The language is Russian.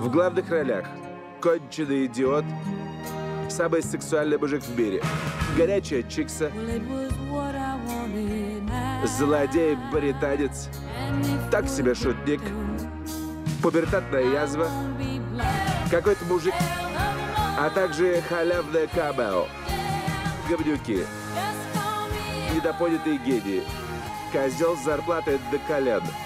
В главных ролях конченый идиот, самый сексуальный мужик в мире, горячая чикса, злодей-британец, так себе шутник, пубертатная язва, какой-то мужик, а также халявное камео, говнюки, недопонятые гении, козел с зарплатой до колен.